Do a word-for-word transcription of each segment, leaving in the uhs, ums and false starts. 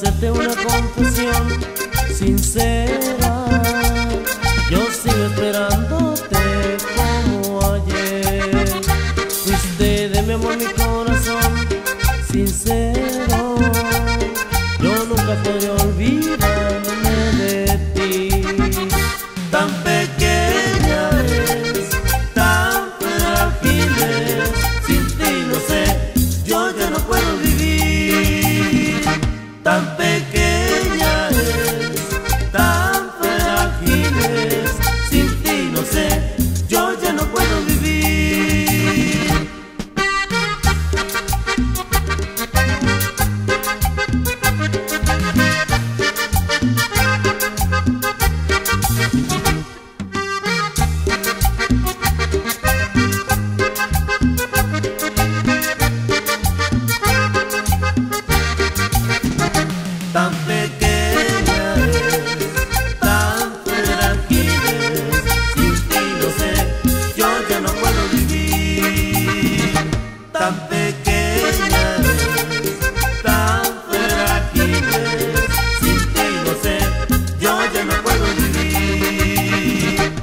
hacerte una confesión sincera. Yo sigo esperándote como ayer. Fuiste de mi amor mi corazón sincero. Yo nunca podré olvidarme de ti. Tan pequeña es, tan frágil es. Sin ti no sé, yo ya no puedo vivir. Tan pequeña es, tan frágil es. Sin ti no sé, yo ya no puedo vivir. Tan pequeña es, tan frágil es. Sin ti no sé, yo ya no puedo vivir. Tan pequeña es, tan frágil es. Sin ti no sé, yo ya no puedo vivir.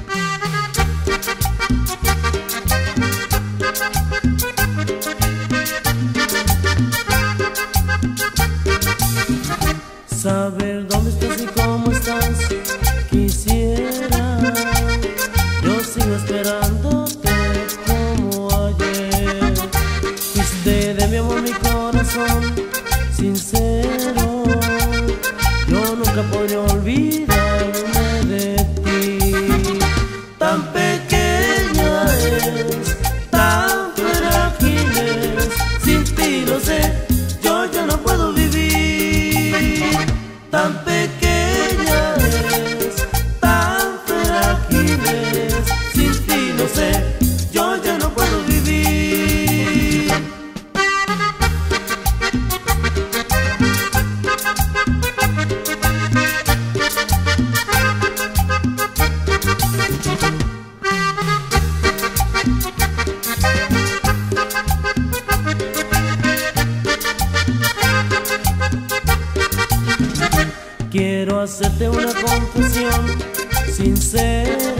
Saber dónde estás y cómo estás, quisiera. Yo sigo esperándote como ayer. Fuiste de mi amor mi corazón sincero. Yo nunca podré olvidarme de ti. Tan pequeña es, tan frágil es. Sin ti lo sé, yo ya no puedo vivir. Tan pequeña es, tan frágil es. Sin ti no sé, yo ya no puedo vivir. Quiero hacerte una confesión sincera.